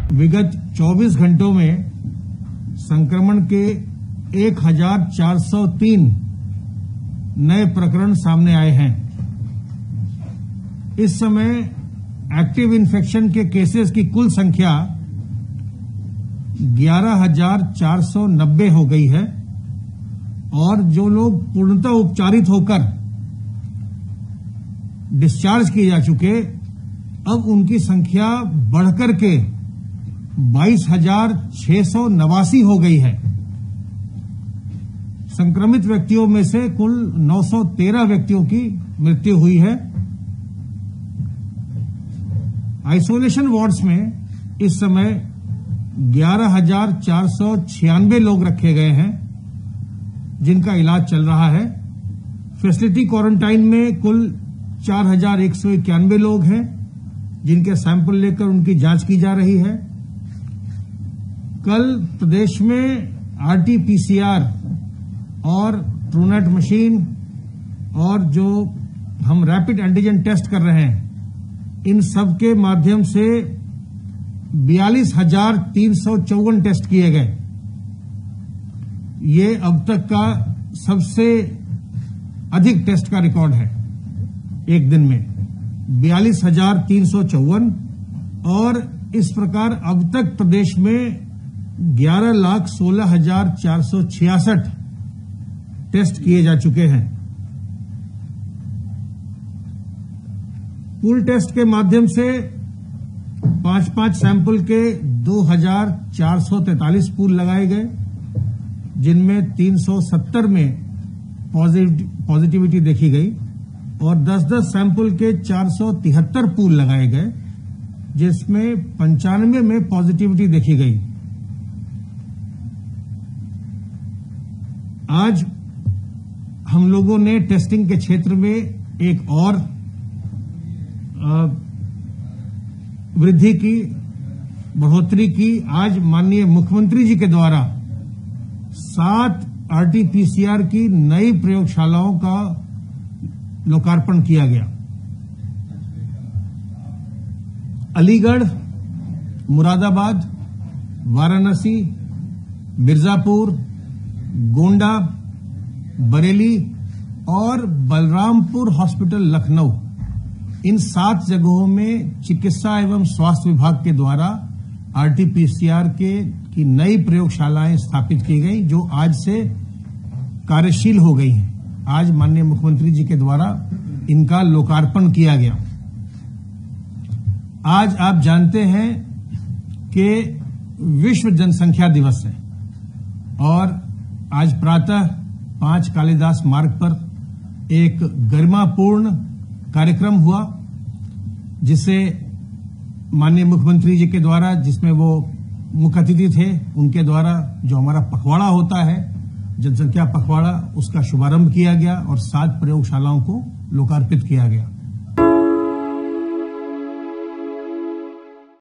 विगत 24 घंटों में संक्रमण के 1403 नए प्रकरण सामने आए हैं। इस समय एक्टिव इन्फेक्शन के केसेस की कुल संख्या 11,490 हो गई है और जो लोग पूर्णतः उपचारित होकर डिस्चार्ज किए जा चुके, अब उनकी संख्या बढ़कर के 22,689 हो गई है। संक्रमित व्यक्तियों में से कुल 913 व्यक्तियों की मृत्यु हुई है। आइसोलेशन वार्ड्स में इस समय 11,496 लोग रखे गए हैं जिनका इलाज चल रहा है। फैसिलिटी क्वारंटाइन में कुल 4,191 लोग हैं जिनके सैंपल लेकर उनकी जांच की जा रही है। कल प्रदेश में आरटीपीसीआर और ट्रूनेट मशीन और जो हम रैपिड एंटीजन टेस्ट कर रहे हैं, इन सब के माध्यम से 42,354 टेस्ट किए गए। ये अब तक का सबसे अधिक टेस्ट का रिकॉर्ड है एक दिन में, 42,354। और इस प्रकार अब तक प्रदेश में 11,16,466 टेस्ट किए जा चुके हैं। पूल टेस्ट के माध्यम से 5-5 सैंपल के 2,443 पूल लगाए गए, जिनमें 370 में पॉजिटिविटी देखी गई और 10-10 सैंपल के 473 पूल लगाए गए, जिसमें 95 में पॉजिटिविटी देखी गई। आज हम लोगों ने टेस्टिंग के क्षेत्र में एक और वृद्धि की, बढ़ोतरी की। आज माननीय मुख्यमंत्री जी के द्वारा 7 आरटीपीसीआर की नई प्रयोगशालाओं का लोकार्पण किया गया। अलीगढ़, मुरादाबाद, वाराणसी, मिर्जापुर, गोंडा, बरेली और बलरामपुर हॉस्पिटल लखनऊ, इन 7 जगहों में चिकित्सा एवं स्वास्थ्य विभाग के द्वारा आरटीपीसीआर की नई प्रयोगशालाएं स्थापित की गई, जो आज से कार्यशील हो गई हैं। आज माननीय मुख्यमंत्री जी के द्वारा इनका लोकार्पण किया गया। आज आप जानते हैं कि विश्व जनसंख्या दिवस है और आज प्रातः 5 कालिदास मार्ग पर एक गरिमापूर्ण कार्यक्रम हुआ, जिसे माननीय मुख्यमंत्री जी के द्वारा, जिसमें वो मुख्य अतिथि थे, उनके द्वारा जो हमारा पखवाड़ा होता है, जनसंख्या पखवाड़ा, उसका शुभारंभ किया गया और 7 प्रयोगशालाओं को लोकार्पित किया गया।